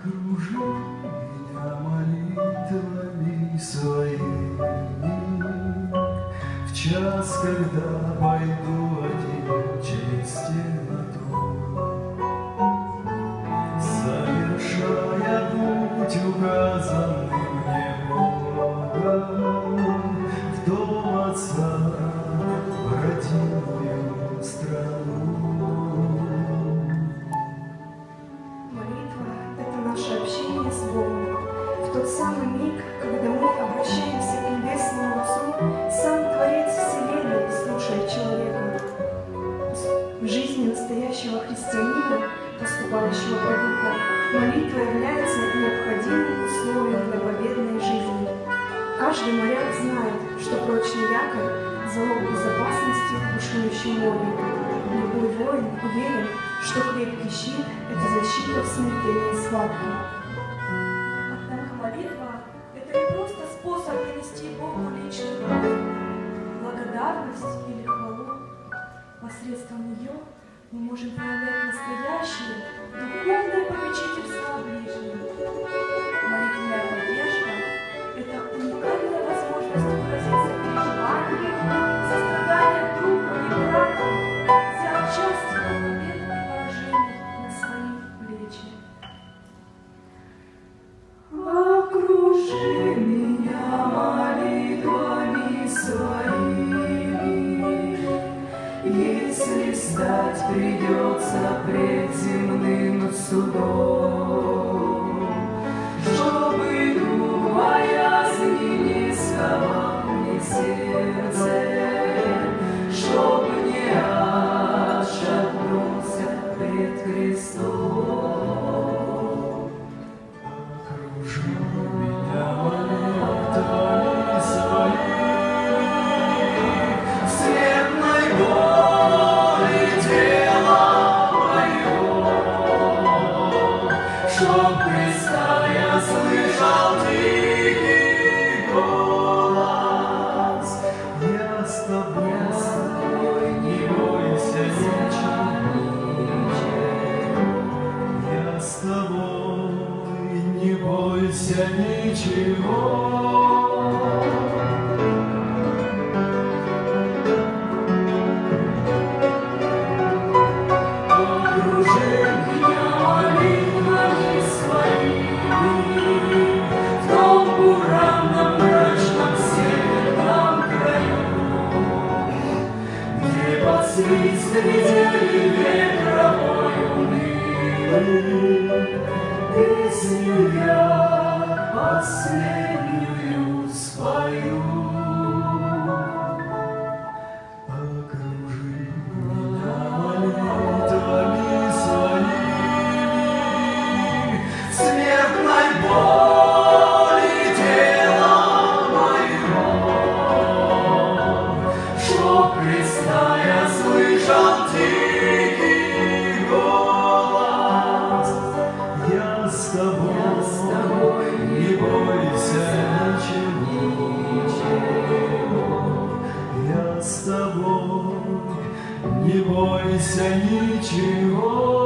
Окружи меня молитвами своими в час, когда пойду один через темноту, совершая путь, указанный мне Богом, в дом Отца, в родимую страну. Наше общение с Богом. В тот самый миг, когда мы обращаемся к Небесному Отцу, сам Творец Вселенной слушает человека. В жизни настоящего христианина, поступающего по духу, молитва является необходимым условием для победной жизни. Каждый моряк знает, что прочный якорь – залог безопасности в бушующем море. Любой воин уверен, что крепкий щит – это защита в смертельной схватке. Однако молитва – это не просто способ принести Богу личный благодарность или хвалу. Посредством нее мы можем проявлять настоящее духовное попечительство о ближнем. Молитвенная поддержка – это уникальная возможность выразиться переживанием, состраданием другу и брату, взять участие в победах и поражениях на свои плечи. Окружи меня молитвами своими, если встать придется пред земным судом, чтобы дух боязни не сковал мне сердце, чтоб не отшатнулся пред Христом. Окружи меня молитвами своими, светлой боли тела моего, чтоб Христа я слышал тихий голос. Я с тобой, не бойся ничего. Я с тобой, не бойся ничего. Окружи меня молитвами своими в том буранном, мрачном, северном краю, где под свист метели ветровой унылый песню я последнюю спою. Окружи меня молитвами своими, смертной боли тела моего, чтоб Христа я слышал тихий голос. Я с тобой, не бойся ничего. Я с тобой, не бойся ничего.